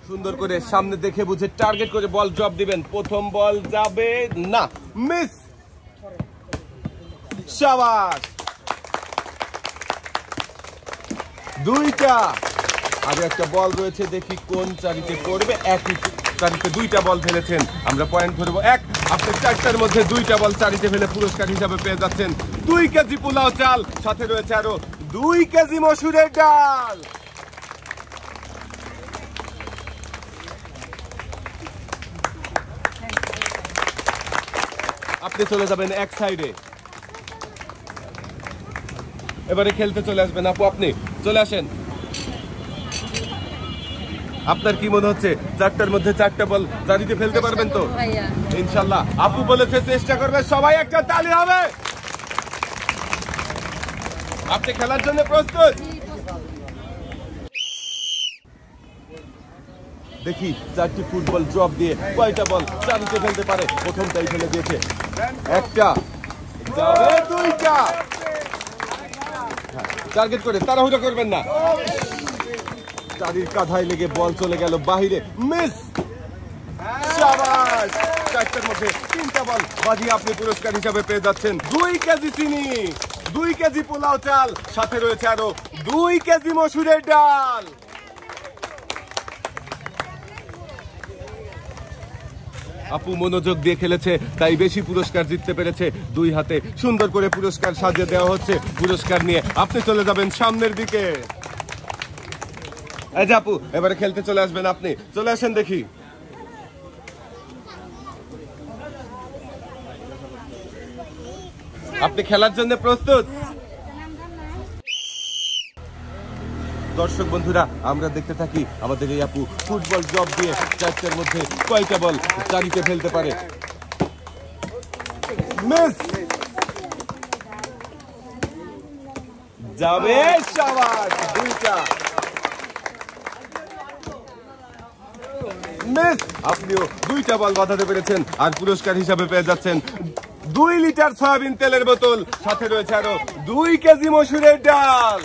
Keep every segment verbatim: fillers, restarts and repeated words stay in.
সুন্দর করে সামনে দেখে বুঝে টার্গেট করে বল ড্রপ দিবেন। প্রথম বল যাবে না, মিস। শাবাশ। দুইটা। আগে একটা বল রয়েছে, দেখি কোন চারিতে পড়বে। একই চারিতে দুইটা বল ফেলেছেন, আমরা পয়েন্ট ধরবো এক। আপনি চারটার মধ্যে দুইটা বল চারিতে ফেলে পুরস্কার হিসাবে পেয়ে যাচ্ছেন দুই কেজি পোলাও চাল, সাথে রয়েছে আরো দুই কেজি মসুরের ডাল। আপনি চলে যাবেন এক সাইডে। এবারে খেলতে চলে আসবেন আপু, আপনি চলে আসেন। আপনার কি মনে হচ্ছে চারটার মধ্যে চারটা বল চারিতে ফেলতে পারবেন তো? ইনশাল্লাহ। আপু বলেছে চেষ্টা করবে, সবাই একটা তালি হবে। আপনি খেলার জন্য প্রস্তুত? দেখি চারটি ফুটবল ড্রপ দিয়ে কয়টা বল চারিতে ফেলতে পারে। প্রথমটাই ফেলে দিয়েছে, একটা যাবে, দুইটা। টার্গেট করে তাড়াহুড়ো করবেন না। চারির কাঁধায় লেগে বল চলে গেল বাহিরে, মিস। শাবাশ। চারটার মধ্যে তিনটা বল বাজিয়ে আপনি পুরস্কার হিসাবে পেয়ে যাচ্ছেন দুই কেজি চিনি, দুই কেজি পোলাও চাল, সাথে রয়েছে আরো দুই কেজি মসুরের ডাল। আপু মনোযোগ দিয়ে খেলেছে, তাই বেশি পুরস্কার জিততে পেরেছে। দুই হাতে সুন্দর করে পুরস্কার সাজিয়ে দেওয়া হচ্ছে। পুরস্কার নিয়ে আপনি চলে যাবেন সামনের দিকে। এই যে আপু, এবারে খেলতে চলে আসবেন আপনি, চলে আসেন দেখি। আপনি খেলার জন্য প্রস্তুত? দর্শক বন্ধুরা, আমরা দেখতে থাকি আমাদের এই আপু ফুটবল ড্রপ দিয়ে চারটার মধ্যে কয়টা বল চারিতে ফেলতে পারে। মিস। যাবে, শাবাশ। দুইটা মিস। আপনিও দুইটা বল বাঁধাতে পেরেছেন, আর পুরস্কার হিসাবে পেয়ে যাচ্ছেন দুই লিটার সয়াবিন তেলের বোতল, সাথে রয়েছে আরো দুই কেজি মসুরের ডাল।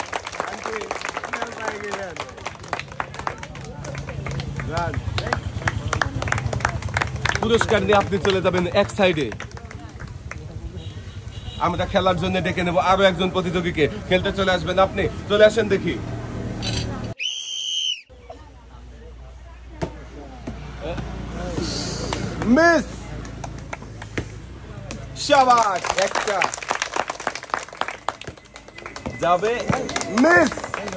পুরস্কার নিয়ে আপনি চলে যাবেন এক সাইডে। আমরা খেলার জন্য ডেকে নেব আরো একজন প্রতিযোগীকে। খেলতে চলে আসবেন আপনি, চলে আসেন দেখি। মিস। শাবাশ। একটা যাবে, মিস।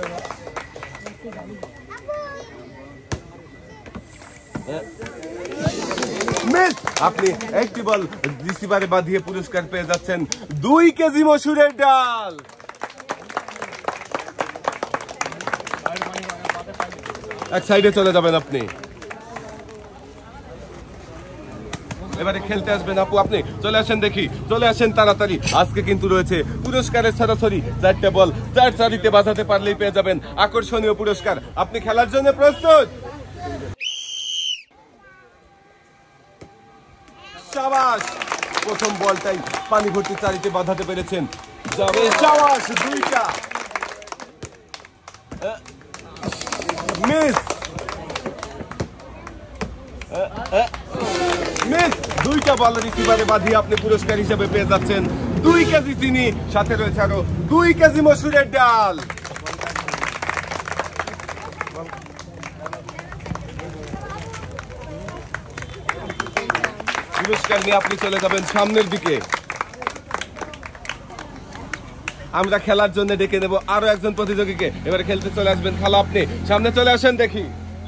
মিস। আপনি একটি বল রিসিভারে বাঁধিয়ে পুরস্কার পেয়ে যাচ্ছেন দুই কেজি মসুরের ডাল। এক সাইডে চলে যাবেন আপনি। এবারে খেলতে আসবেন আপু, আপনি চলে আসেন দেখি, চলে আসেন তাড়াতাড়ি। আজকে কিন্তু রয়েছে পুরস্কারের সরাসরি চারটা বল চার চারিতে বাঁধাতে পারলেই পেয়ে যাবেন আকর্ষণীয় পুরস্কার। আপনি খেলার জন্য প্রস্তুত? শাবাশ। প্রথম বলটাই পানি ভর্তি চারিতে বাঁধাতে পেরেছেন, যাবে। শাবাশ। দুইটা মিস। মিস। দুইটা বল রিসিভারে বাঁধিয়ে আপনি পুরস্কার হিসেবে পেয়ে যাচ্ছেন দুই কেজি চিনি, সাথে রয়েছে আরো দুই কেজি মসুরের ডাল। পুরস্কার নিয়ে আপনি চলে যাবেন সামনের দিকে। আমরা খেলার জন্য ডেকে নেব আরো একজন প্রতিযোগীকে। এবারে খেলতে চলে আসবেন খালা, আপনি সামনে চলে আসেন দেখি।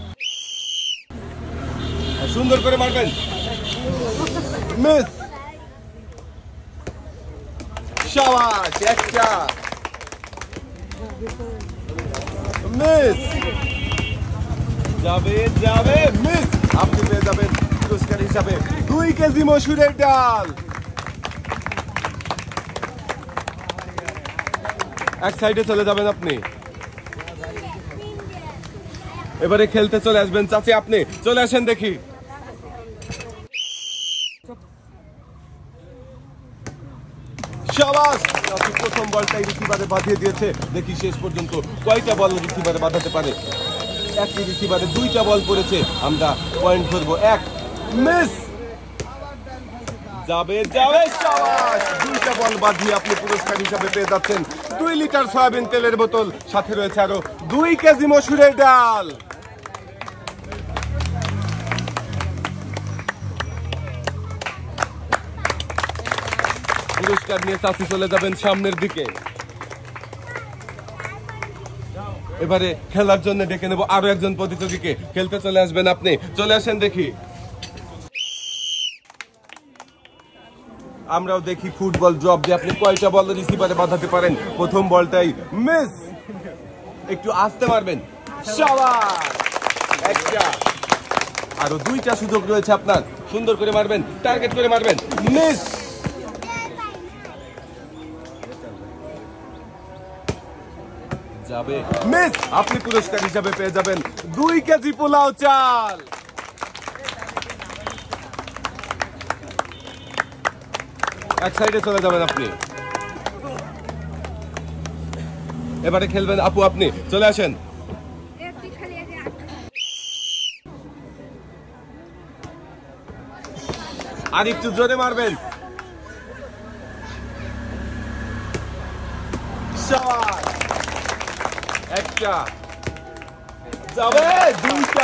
সুন্দর করে মারবেন, মিস। শাবাশ। একটা মিস। যাবে, যাবে, মিস। আপনি পেয়ে যাবেন পুরস্কার হিসাবে দুই কেজি মসুরের ডাল। এক সাইডে চলে যাবেন আপনি। এবারে খেলতে চলে আসবেন চাচি, আপনি চলে আসেন দেখি। শাবাশ। চাচি প্রথম বলটাই রিসিভারে বাঁধিয়ে দিয়েছে, দেখি শেষ পর্যন্ত কয়টা বল রিসিভারে বাঁধাতে পারে। একই রিসিভারে দুইটা বল পড়েছে, আমরা পয়েন্ট করবো এক। মিস যাবে যাবে শাবাশ, দুইটা বল বাঁধিয়ে আপনি পুরস্কার হিসাবে পেয়ে যাচ্ছেন দুই লিটার সয়াবিন তেলের বোতল, সাথে রয়েছে আরো দুই কেজি মসুরের ডাল। পুরস্কার নিয়ে চাচি চলে যাবেন সামনের দিকে। এবারে খেলার জন্য ডেকে নেব আরো একজন প্রতিযোগীকে, খেলতে চলে আসবেন আপনি, চলে আসেন দেখি। আমরাও দেখি ফুটবল ড্রপ দিয়ে আপনি কয়টা বল রিসিভারে বাঁধাতে পারেন। প্রথম বলটাই মিস, একটু আস্তে মারবেন, শাবাশ, একটা। আরো দুইটা সুযোগ রয়েছে আপনার, সুন্দর করে মারবেন, টার্গেট করে মারবেন, মিস যাবে, মিস। আপনি পুরস্কার হিসাবে পেয়ে যাবেন দুই কেজি পোলাও চাল। এক সাইডে চলে যাবেন আপনি। এবারে খেলবেন আপু, আপনি চলে আসেন। আর একটু জোরে মারবেন, একটা যাবে, দুইটা।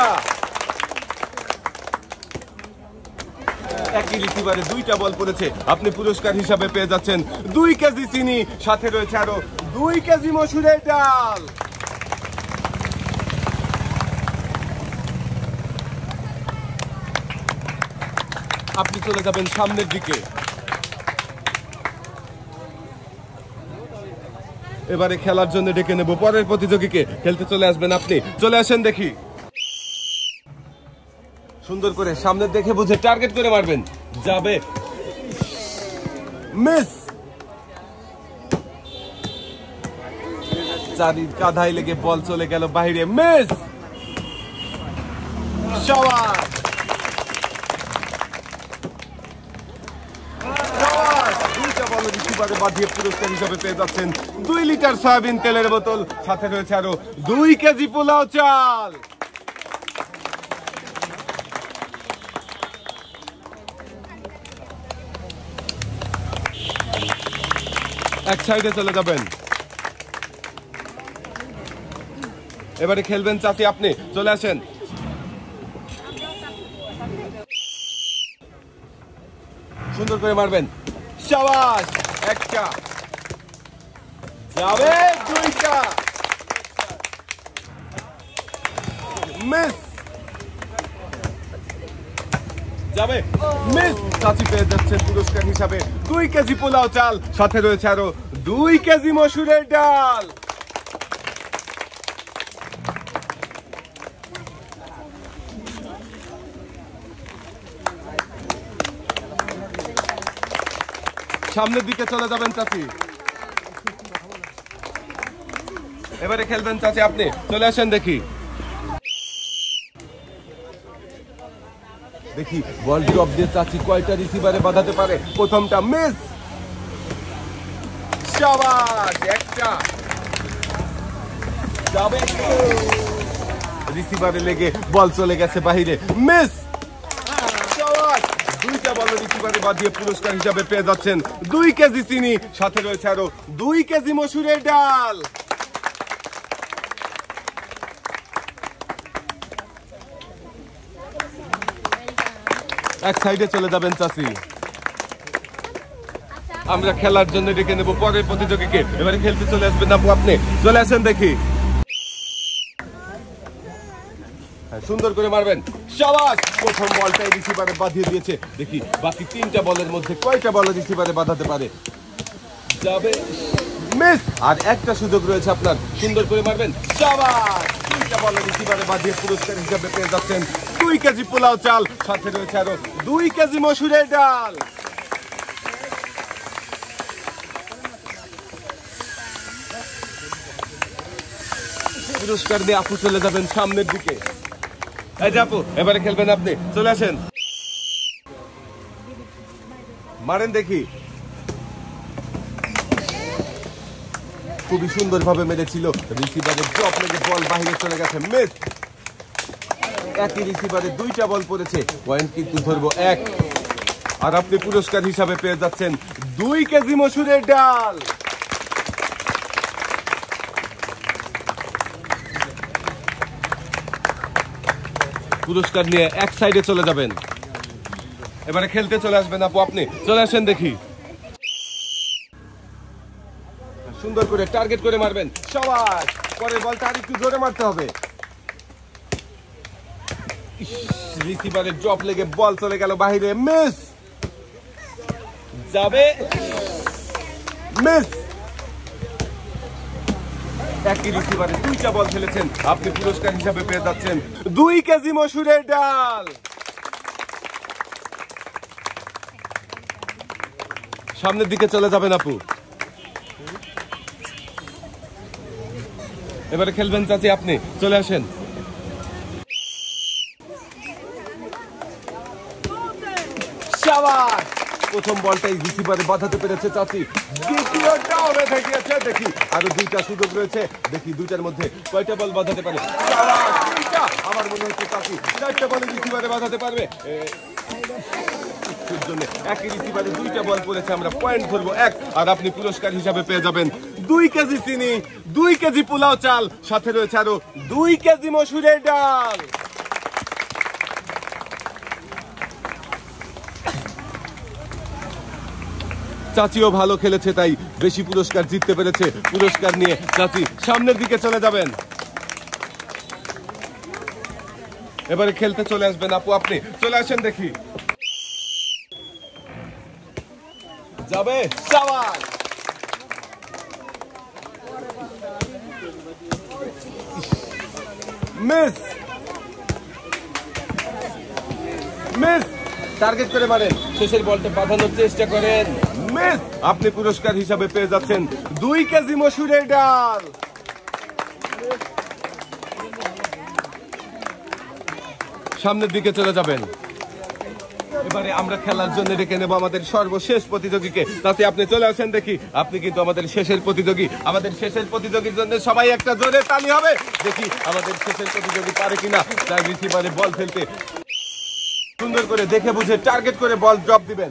একই রিসিভারে দুইটা বল পড়েছে, আপনি পুরস্কার হিসাবে পেয়ে যাচ্ছেন দুই কেজি চিনি, সাথে রয়েছে আরো দুই কেজি মসুরের ডাল। আপনি চলে যাবেন সামনের দিকে। এবারে খেলার জন্য ডেকে নেব পরের প্রতিযোগীকে, খেলতে চলে আসবেন আপনি, চলে আসেন দেখি। সুন্দর করে সামনে দেখে বুঝে টার্গেট করে মারবেন, যাবে, মিস। চারির কাঁধায় লেগে বল চলে গেল বাইরে, মিস, শাবাশ, দুইটা বল রিসিভারে বাঁধিয়ে পুরস্কার হিসাবে পেয়ে যাচ্ছেন দুই লিটার সয়াবিন তেলের বোতল, সাথে রয়েছে আরো দুই কেজি পোলাও চাল। এক সাইডে চলে যাবেন। এবারে খেলবেন চাচি, আপনি চলে আসেন। সুন্দর করে মারবেন, শাবাশ, একটা যাবে, দুইটা মিস যাবে, মিস। চাচি পেয়ে যাচ্ছেন পুরস্কার হিসাবে দুই কেজি পোলাও চাল, সাথে রয়েছে আরো দুই কেজি মসুরের ডাল। সামনের দিকে চলে যাবেন চাচি। এবারে খেলবেন চাচি, আপনি চলে আসেন দেখি। দেখি বল ড্রপ দিয়ে চাচি কয়টা রিসিভারে বাঁধাতে পারে। প্রথমটা মিস, শাবাশ, একটা যাবে, রিসিভারে লেগে বল চলে গেছে বাহিরে, মিস, শাবাশ। দুইটা বল রিসিভারে বাঁধিয়ে পুরস্কার হিসাবে পেয়ে যাচ্ছেন দুই কেজি চিনি, সাথে রয়েছে আরো দুই কেজি মসুরের ডাল। এক সাইডে চলে যাবেন চাচি। আমরা খেলার জন্য ডেকে নেব পরের প্রতিযোগীকে, এবারে খেলতে চলে আসবেন আপু, আপনি চলে আসেন দেখি। সুন্দর করে মারবেন, শাবাশ। প্রথম বলটাই রিসিভারে বাঁধিয়ে দিয়েছে, দেখি বাকি তিনটা বলের মধ্যে কয়টা বল রিসিভারে বাঁধাতে পারে, যাবে, মিস। আর একটা সুযোগ রয়েছে আপনার, সুন্দর করে মারবেন, শাবাশ। দুইটা বল রিসিভারে বাঁধিয়ে পুরস্কার হিসাবে পেয়ে যাচ্ছেন দুই কেজি পোলাও চাল, সাথে রয়েছে আরো দুই কেজি মসুরের ডাল। পুরস্কার দিয়ে আপু চলে যাবেন সামনের দিকে। এই যে আপু, এবারে খেলবেন আপনি, চলে আসেন, মারেন দেখি। খুবই সুন্দর ভাবে মেরেছিল, রিসিভারের ড্রপ লেগে বল বাইরে চলে গেছে, মিস। একই রিসিভারে দুইটা বল পড়েছে, পয়েন্ট কিন্তু ধরবো এক। আর আপনি পুরস্কার হিসাবে পেয়ে যাচ্ছেন দুই কেজি মসুরের ডাল। পুরস্কার নিয়ে এক সাইডে চলে যাবেন। এবারে খেলতে চলে আসবেন আপু, আপনি চলে আসেন দেখি। সুন্দর করে টার্গেট করে মারবেন, শাবাশ। পরের বলটা আর একটু জোরে মারতে হবে। রিসিভারে ড্রপ লেগে বল চলে গেল বাহিরে, মিস যাবে, মিস। একই রিসিভারে দুইটা বল খেলেছেন, আপনি পুরস্কার হিসাবে পেয়ে যাচ্ছেন দুই কেজি মসুরের ডাল। সামনের দিকে চলে যাবেন আপু। এবারে খেলবেন চাচি, আপনি চলে আসেন। শাবাশ, প্রথম বলটাই রিসিভারে বাঁধাতে পেরেছে চাচি, দ্বিতীয়টাও বেঁধে গিয়েছে। দেখি আরো দুইটা সুযোগ রয়েছে, দেখি দুইটার মধ্যে কয়টা বল বাঁধাতে পারে। শাবাশ, দুইটা। আমার মনে হচ্ছে চাচি চারটা বলে রিসিভারে বাঁধাতে পারবে। একই রিসিভারে দুইটা বল পড়েছে, আমরা পয়েন্ট ধরবো এক। আর আপনি পুরস্কার হিসাবে পেয়ে যাবেন দুই কেজি চিনি, দুই কেজি পোলাও চাল, সাথে রয়েছে আরো দুই কেজি মসুরের ডাল। চাচিও ভালো খেলেছে, তাই বেশি পুরস্কার জিততে পেরেছে। পুরস্কার নিয়ে চাচি সামনের দিকে চলে যাবেন। এবারে খেলতে চলে আসবেন আপু, আপনি চলে আসেন দেখি। যাবে, শাবাশ। Miss, miss. টার্গেট করে মারেন, শেষের বলটা বাঁধানোর চেষ্টা করেন, মিস। আপনি পুরস্কার হিসাবে পেয়ে যাচ্ছেন দুই কেজি মসুরের ডাল। সামনের দিকে চলে যাবেন। এবারে আমরা খেলার জন্য ডেকে নেব আমাদের সর্বশেষ প্রতিযোগীকে। তাতে আপনি চলে আসেন দেখি। আপনি কিন্তু আমাদের শেষের প্রতিযোগী। আমাদের শেষের প্রতিযোগীর জন্য সবাই একটা জোরে তালি হবে। দেখি আমাদের শেষের প্রতিযোগী পারে কিনা তার রিসিভারে বল ফেলতে। সুন্দর করে দেখে বুঝে টার্গেট করে বল ড্রপ দিবেন।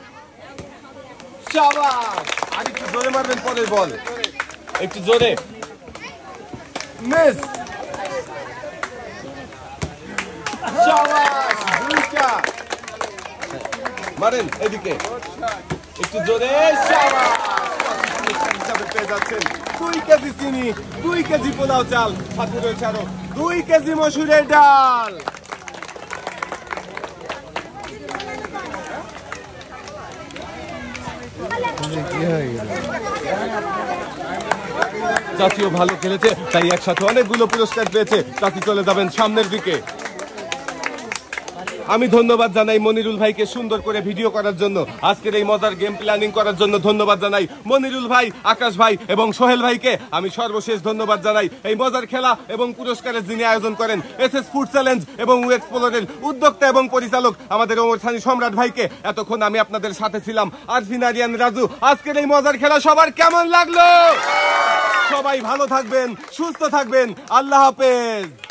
শাবাশ, আর একটু জোরে মারবেন পরের বল, একটু জোরে, মিস। শাবাশ, দুইটা মারেন এদিকে, একটু জোরে, শাবাশ। পেয়ে যাচ্ছেন দুই কেজি চিনি, দুই কেজি পোলাও চাল, সাথে রয়েছে আরো দুই কেজি মসুরের ডাল। চাচিও ভালো খেলেছে, তাই একসাথে অনেকগুলো পুরস্কার পেয়েছে। চাচি চলে যাবেন সামনের দিকে। আমি ধন্যবাদ জানাই মনিরুল ভাইকে সুন্দর করে ভিডিও করার জন্য, আজকের এই মজার গেম প্ল্যানিং করার জন্য ধন্যবাদ জানাই মনিরুল ভাই, আকাশ ভাই এবং সোহেল ভাইকে। আমি সর্বশেষ ধন্যবাদ জানাই এই মজার খেলা এবং পুরস্কারের যিনি আয়োজন করেন এস এস ফুড চ্যালেঞ্জ এবং এক্সপ্লোরের উদ্যোক্তা এবং পরিচালক আমাদের ওমর সানি সম্রাট ভাইকে। এতক্ষণ আমি আপনাদের সাথে ছিলাম আরফিন আরিয়ান রাজু। আজকের এই মজার খেলা সবার কেমন লাগলো? সবাই ভালো থাকবেন, সুস্থ থাকবেন, আল্লাহ হাফেজ।